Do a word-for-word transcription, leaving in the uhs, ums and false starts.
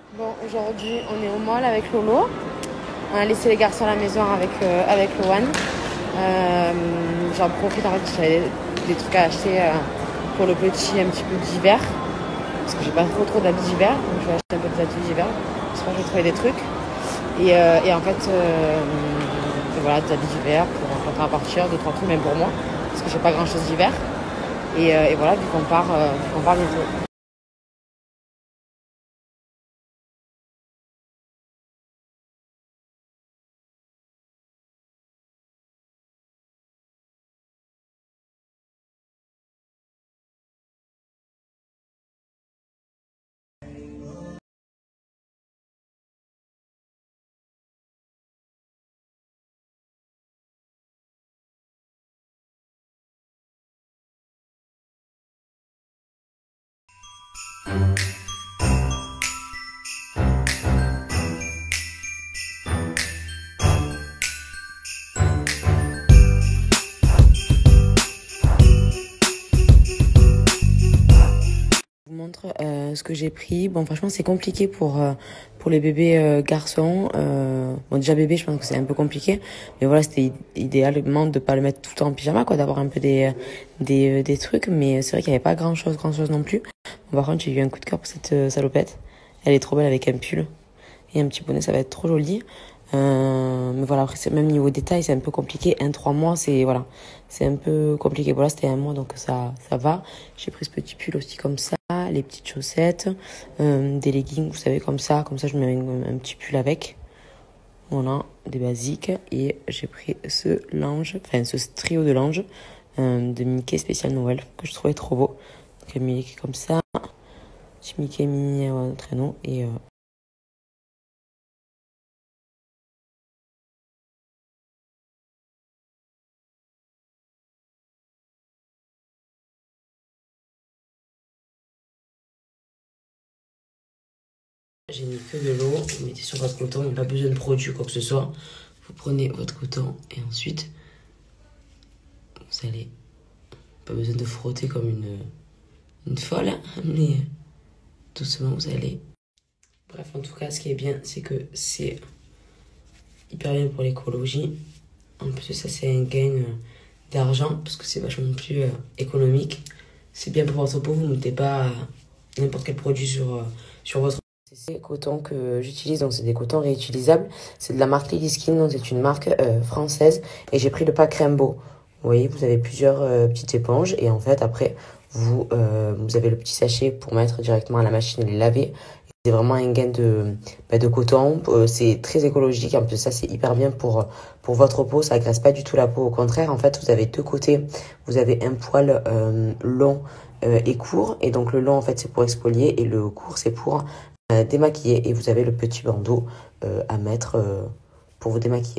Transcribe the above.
Bon, aujourd'hui, on est au mall avec Lolo. On a laissé les garçons à la maison avec, euh, avec Loan. Euh, J'en profite, en fait, j'avais des trucs à acheter euh, pour le petit, un petit peu d'hiver. Parce que j'ai pas trop trop d'habits d'hiver. Donc je vais acheter un peu d'habits d'hiver. J'espère que je vais trouver des trucs. Et, euh, et en fait, euh, voilà, des habits d'hiver pour quand on va partir, deux, trois trucs, même pour moi. Parce que j'ai pas grand chose d'hiver. Et, euh, et voilà, vu qu'on part, euh, vu qu'on part bientôt. Je vous montre euh, ce que j'ai pris. Bon, franchement, c'est compliqué pour, euh, pour les bébés euh, garçons. Euh, bon, déjà, bébé, je pense que c'est un peu compliqué. Mais voilà, c'était idéalement de pas le mettre tout le temps en pyjama, quoi, d'avoir un peu des, des, des trucs. Mais c'est vrai qu'il n'y avait pas grand chose, grand chose non plus. Bon, par contre, j'ai eu un coup de cœur pour cette euh, salopette. Elle est trop belle avec un pull et un petit bonnet, ça va être trop joli. Euh, mais voilà, après, c'est même niveau détail, c'est un peu compliqué. Un, trois mois, c'est, voilà, c'est un peu compliqué. Voilà, c'était un mois, donc ça, ça va. J'ai pris ce petit pull aussi comme ça, les petites chaussettes, euh, des leggings, vous savez, comme ça. Comme ça, je mets un, un petit pull avec. Voilà, des basiques. Et j'ai pris ce linge, enfin, ce trio de linge euh, de Mickey spécial Noël, que je trouvais trop beau. Donc, un Mickey comme ça, petit Mickey mini euh, traîneau et euh, j'ai mis que de l'eau, vous mettez sur votre coton, il n'y a pas besoin de produit quoi que ce soit. Vous prenez votre coton et ensuite, vous allez, pas besoin de frotter comme une, une folle, hein, mais doucement vous allez. Bref, en tout cas, ce qui est bien, c'est que c'est hyper bien pour l'écologie. En plus de ça, c'est un gain euh, d'argent parce que c'est vachement plus euh, économique. C'est bien pour votre peau, vous ne mettez pas euh, n'importe quel produit sur, euh, sur votre. C'est ces cotons que j'utilise, donc c'est des cotons réutilisables. C'est de la marque Lily Skin, donc c'est une marque euh, française. Et j'ai pris le pack Rainbow. Vous voyez, vous avez plusieurs euh, petites éponges. Et en fait, après, vous, euh, vous avez le petit sachet pour mettre directement à la machine et les laver. C'est vraiment un gain de, bah, de coton. Euh, c'est très écologique. En plus, ça, c'est hyper bien pour, pour votre peau. Ça agresse pas du tout la peau. Au contraire, en fait, vous avez deux côtés. Vous avez un poil euh, long euh, et court. Et donc, le long, en fait, c'est pour exfolier. Et le court, c'est pour euh, démaquiller. Et vous avez le petit bandeau euh, à mettre euh, pour vous démaquiller.